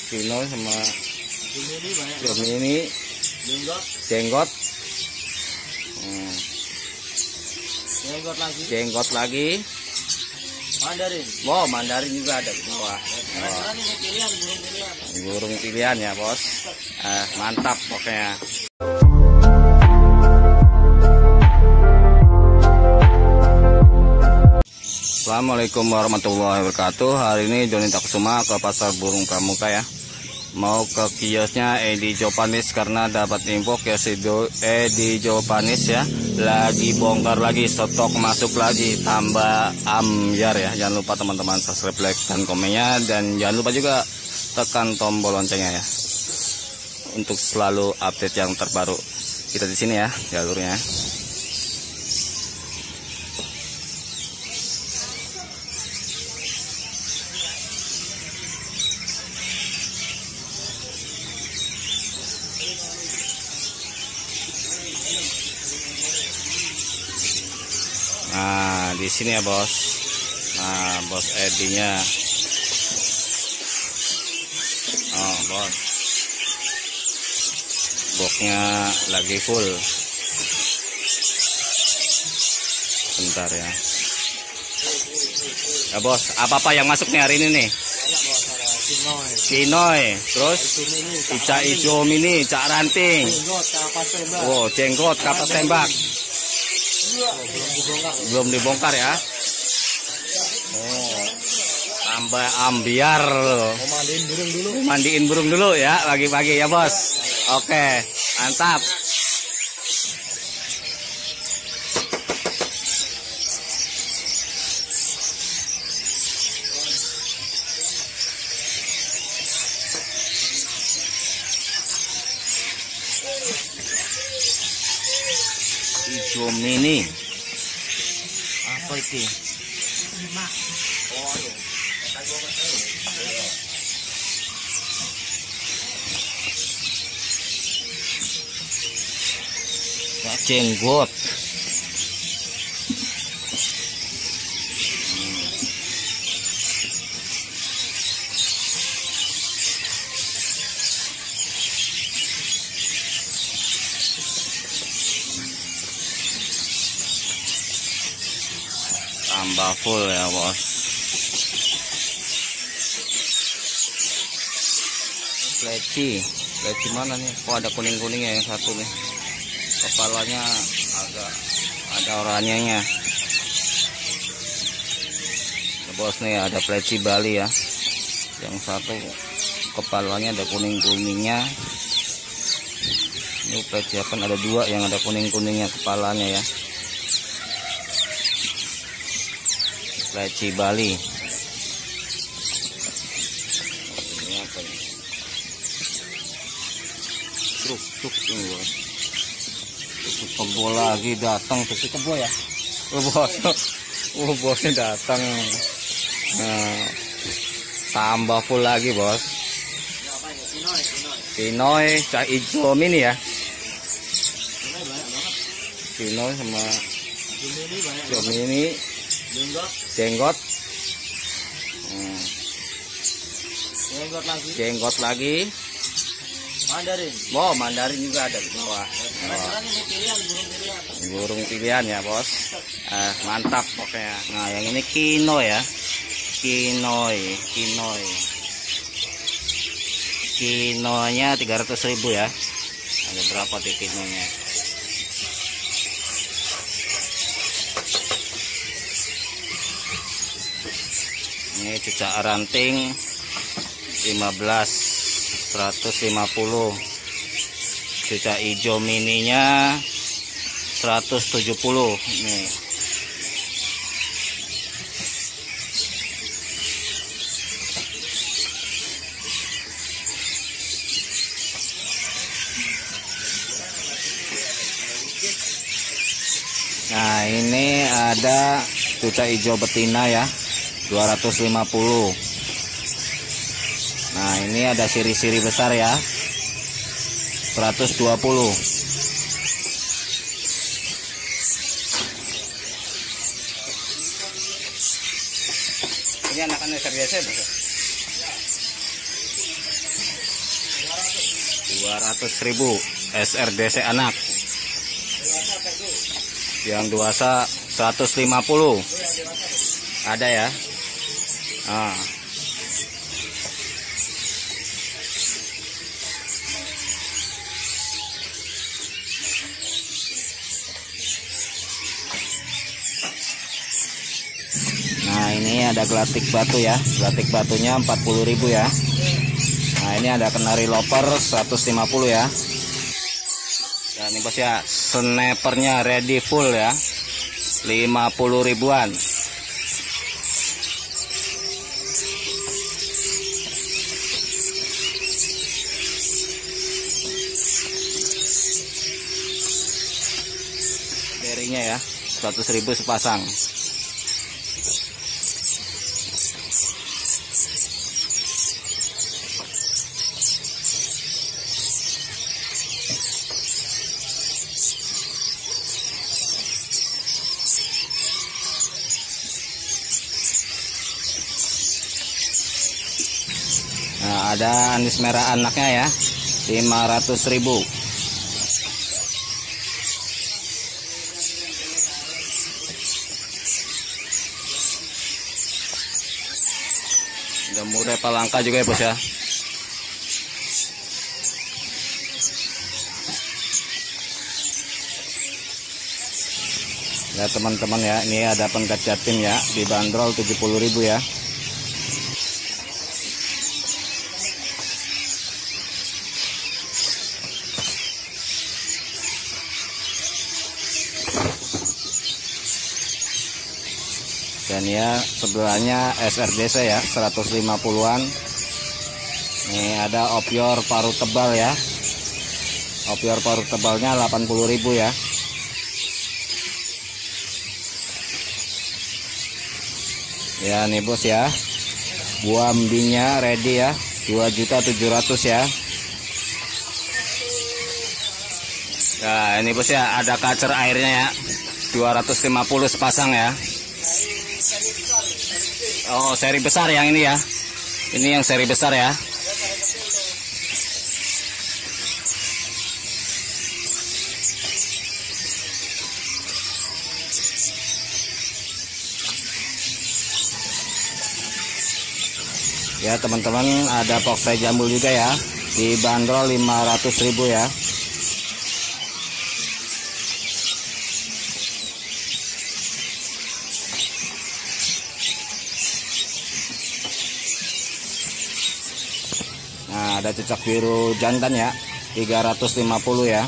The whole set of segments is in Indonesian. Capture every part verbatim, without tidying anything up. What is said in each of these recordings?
Kino sama Ini banyak. Gemini, Jenggot. jenggot, hmm, Jenggot lagi. jenggot lagi. Mandarin. Wow, Mandarin juga ada di bawah. Restoran ini pilihan, burung pilihan. Burung pilihan ya bos. Eh, mantap pokoknya. Assalamualaikum warahmatullahi wabarakatuh. Hari ini Joni Takusuma ke pasar burung pramuka ya. Mau ke kiosnya Edi Jopanis karena dapat info kios Edi Jopanis ya lagi bongkar lagi, stok masuk lagi, tambah ambiar ya. Jangan lupa teman-teman subscribe, like dan komennya, dan jangan lupa juga tekan tombol loncengnya ya untuk selalu update yang terbaru. Kita di sini ya jalurnya. Nah, di sini ya bos. Nah, bos Edinya. Oh, bos. Boxnya lagi full. Bentar ya. Ya bos, apa-apa yang masuk nih hari ini nih? Banyak bos, ada Kinoy. Kinoy, terus Ica Ijo Mini, Cak Ranting. Jenggot, kapas tembak. Wow, jenggot, kapas tembak. Belum dibongkar. Belum dibongkar ya. Oh, tambah ambiar. Mau mandiin burung dulu. Mandiin burung dulu ya pagi-pagi ya bos. Oke, mantap. Ijo Mini. Apa itu? Jenggot. Tambah full ya bos. Leci, leci mana nih? Oh, ada kuning-kuningnya yang satu nih. Kepalanya agak ada oranyanya. Ya, bos nih ada pleci Bali ya. Yang satu kepalanya ada kuning-kuningnya. Ini pleci apa? Ada dua yang ada kuning-kuningnya kepalanya ya. Pleci Bali. Ini apa nih? Truk, truk ini bos. Kebo lagi datang tuh kebo ya. Oh bos, oh bosnya datang. Nah, tambah full lagi bos. Kinoy, Kinoy. Kinoy, Cak Ijo Mini ya. Kinoy banyak banget. Kinoy sama Gemini banyak. Gemini, Jenggot. jenggot, hmm, Jenggot lagi. jenggot lagi. Mandarin. Wow, Mandarin juga ada di bawah. Restoran ini pilihan, burung pilihan. Burung pilihan ya bos. Eh, mantap pokoknya. Nah yang ini Kino ya. Kinoy, Kinoy. Kinonya tiga ratus ribu ya. Ada berapa tuh kinonya? Ini cucak ranting lima belas, seratus lima puluh. Cucak hijau mininya seratus tujuh puluh nih. Nah ini ada cucak hijau betina ya, dua ratus lima puluh. Nah ini ada siri-siri besar ya, seratus dua puluh. Ini anakan biasa biasa. dua ratus ribu S R D C anak. Yang dewasa seratus lima puluh. Ada ya. Nah. Nah, ini ada gelatik batu ya. Gelatik batunya empat puluh ribu ya. Nah, ini ada kenari loper seratus lima puluh ya. Dan ini bos ya, snipernya ready full ya. lima puluh ribuan. Bearingnya ya, seratus ribu sepasang. Nah, ada anis merah anaknya ya, lima ratus ribu. Udah murah palangka juga ya bos ya. Ya teman-teman ya, ini ada penggat jatim ya, dibanderol tujuh puluh ribu ya. Dan ya sebelahnya S R D C ya, seratus lima puluhan. Ini ada opior paruh tebal ya. Opior paruh tebalnya delapan puluh ribu ya. Ya nih bos ya, buah ambingnya ready ya, dua juta tujuh ratus ya. Nah ini bos ya, ada kacer airnya ya, dua ratus lima puluh sepasang ya. Oh, seri besar yang ini ya. Ini yang seri besar ya. Ya teman-teman, ada poksai jambul juga ya, dibanderol lima ratus ribu ya. Nah, ada cucak biru jantan ya, tiga ratus lima puluh ya.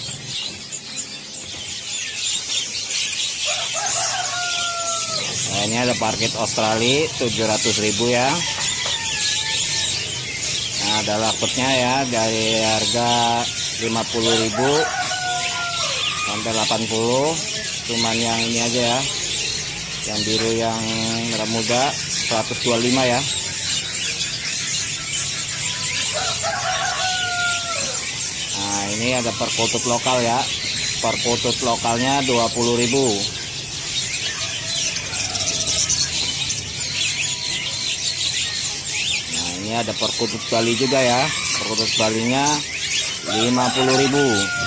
Nah, ini ada parkit Australia tujuh ratus ribu ya. Nah, ada lakutnya ya, dari harga lima puluh ribu sampai delapan puluh. Cuman yang ini aja ya, yang biru yang merah muda seratus dua puluh lima ya. Nah, ini ada perkutut lokal ya. Perkutut lokalnya dua puluh ribu. Nah, ini ada perkutut Bali juga ya. Perkutut Balinya lima puluh ribu.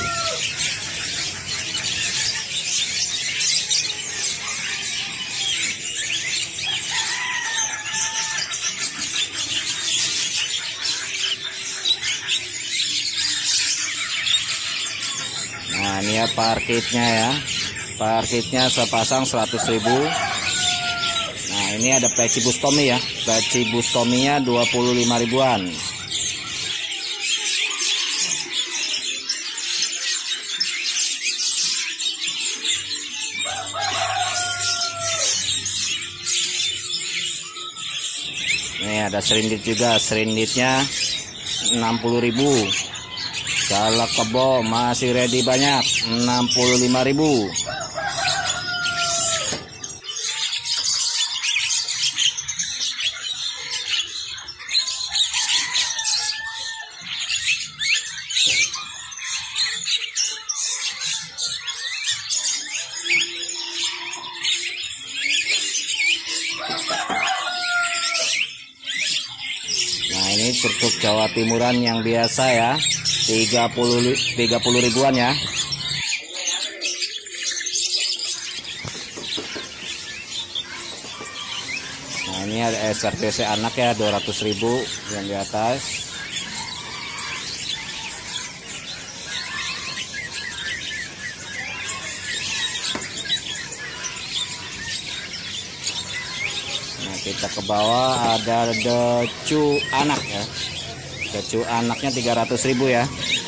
Nah, ini ya parkitnya ya. Parkitnya sepasang seratus ribu. Nah, ini ada peci bustomi ya. Peci bustominya dua puluh lima ribuan. Ini ada serindit juga. Serinditnya enam puluh ribu. Salak kebo masih ready banyak, enam puluh lima ribu. Nah, ini ini untuk Jawa Timuran yang biasa ya, tiga puluh tiga puluh ribuan ya. Nah ini ada S R T C anak ya, dua ratus ribu yang di atas. Nah kita ke bawah ada decu anak ya, decu anaknya tiga ratus ribu ya.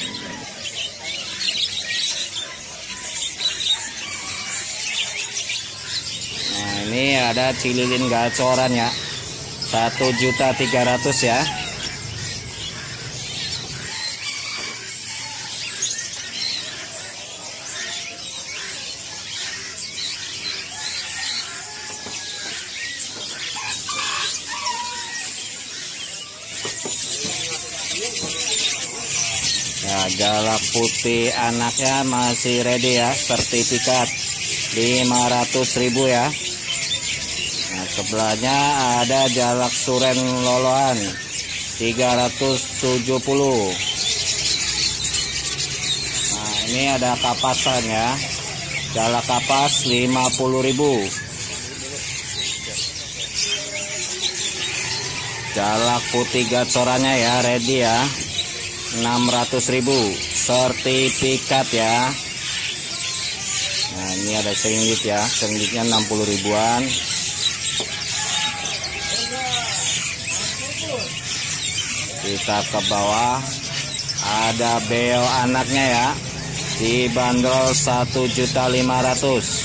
Nah ini ada cililin gacoran ya, satu juta tiga ratus ya. Ya, jalak putih anaknya masih ready ya, sertifikat lima ratus ribu ya. Nah sebelahnya ada jalak suren loloan tiga ratus tujuh puluh. Nah ini ada kapasan ya, jalak kapas lima puluh ribu. Jalak putih gacorannya ya, ready ya, enam ratus ribu, sertifikat ya. Nah ini ada seringgit ya, seringgitnya enam puluh ribuan. Kita ke bawah ada beo anaknya ya, dibanderol satu juta lima ratus.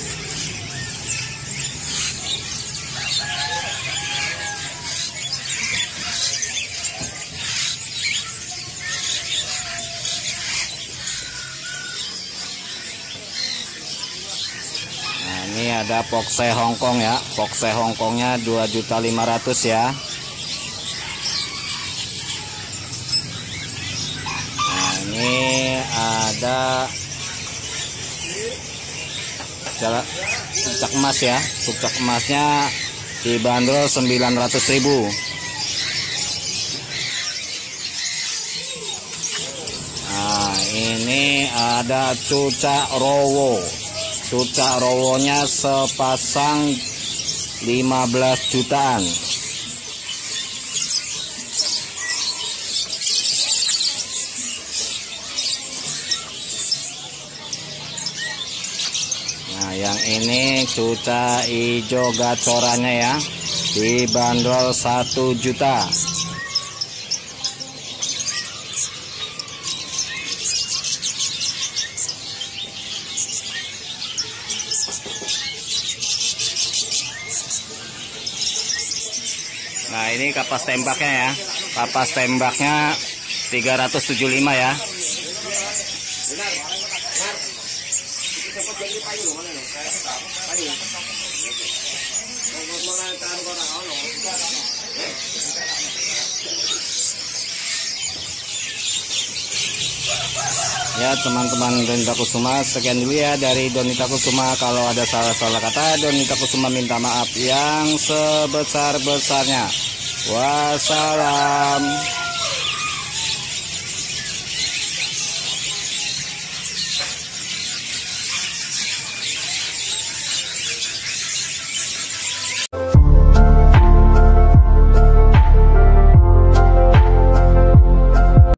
Ini ada pokse Hongkong ya, pokse Hongkongnya dua juta lima ratus ya. Nah ini ada jalak cucak emas ya, cucak emasnya dibanderol sembilan ratus ribu. Nah ini ada cucak rowo, cucak rowonya sepasang lima belas jutaan. Nah yang ini cucak hijau gacorannya ya, dibanderol satu juta. Nah ini kapas tembaknya ya, kapas tembaknya tiga ratus tujuh puluh lima ya. Ya teman-teman Donita Kusuma, sekian dulu ya dari Donita Kusuma. Kalau ada salah-salah kata, Donita Kusuma minta maaf yang sebesar-besarnya. Wassalam.